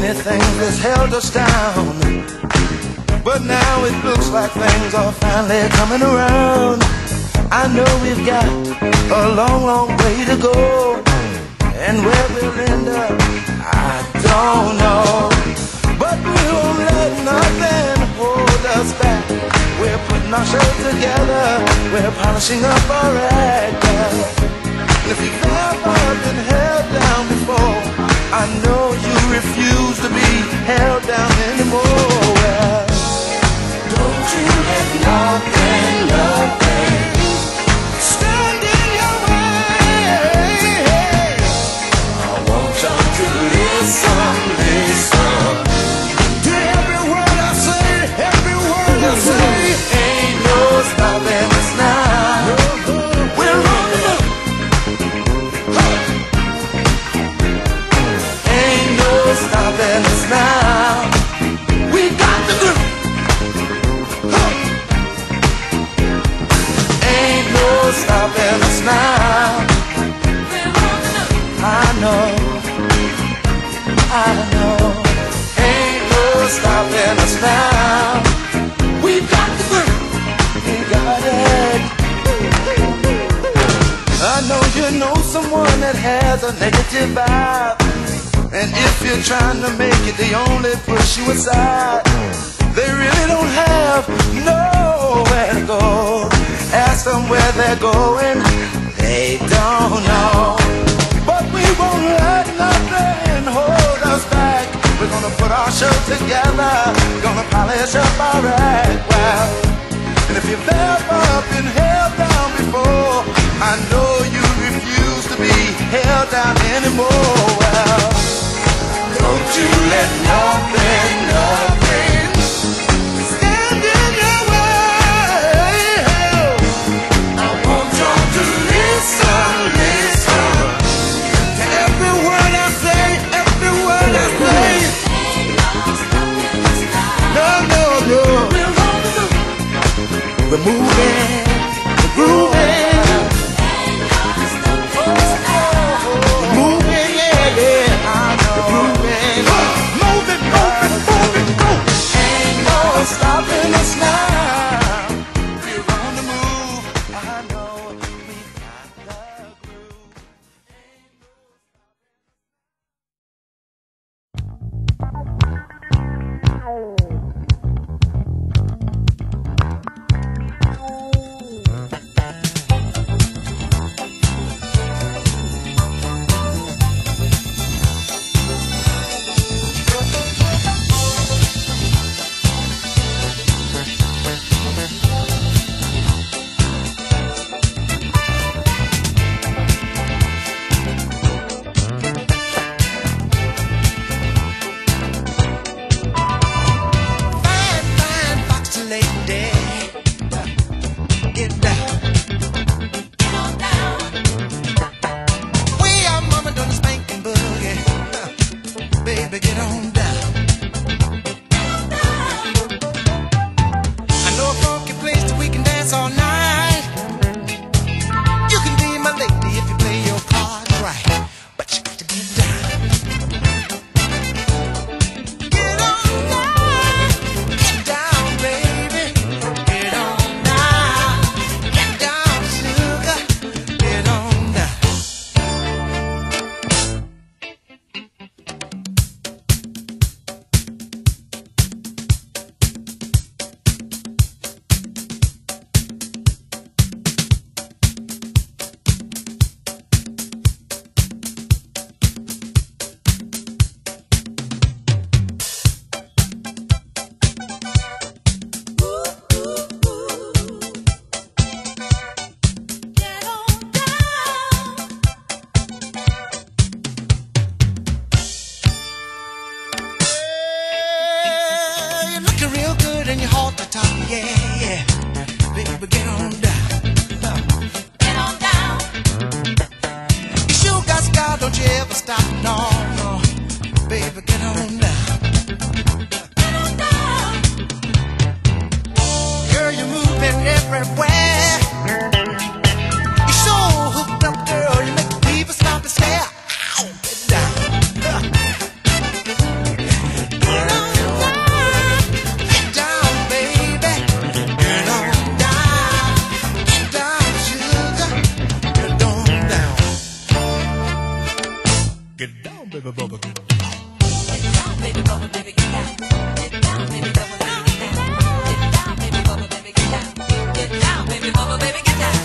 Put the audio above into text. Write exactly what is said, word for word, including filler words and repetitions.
many things that's held us down, but now it looks like things are finally coming around. I know we've got a long, long way to go, and where we'll end up, I don't know. But we won't let nothing hold us back. We're putting our show together, we're polishing up our act. And if you've ever been held down before, I know you refuse to be held down anymore. Well, don't you let nothing, nothing stand in your way. I want you to listen, listen to every word I say, every word I say. Ain't no stopping us now. We're on the move. Ain't no stopping us now. We got the groove. Ain't no stopping us now. I know, I know. Ain't no stopping us now. We got the groove. We got it. I know you know someone that has a negative vibe, and if you're trying to make it, they only push you aside. They really don't have nowhere to go. Ask them where they're going, they don't know. But we won't let nothing hold us back. We're gonna put our show together, gonna polish up our act. Well, and if you've ever been held down before, I know you refuse to be held down anymore. Well, don't you let nothing, nothing stand in your way. I want you to listen, listen to every word I say, every word I say. No, no, no. We're moving, we're grooving. Stopping us now. We're on the move. I know we've got the groove. Get down, baby bubba, get down. Get down, baby bubba, baby, get down. Get down, baby bubba, baby, get down. Get down, baby bubba, baby, get down. Get down, baby bubba, baby, get down.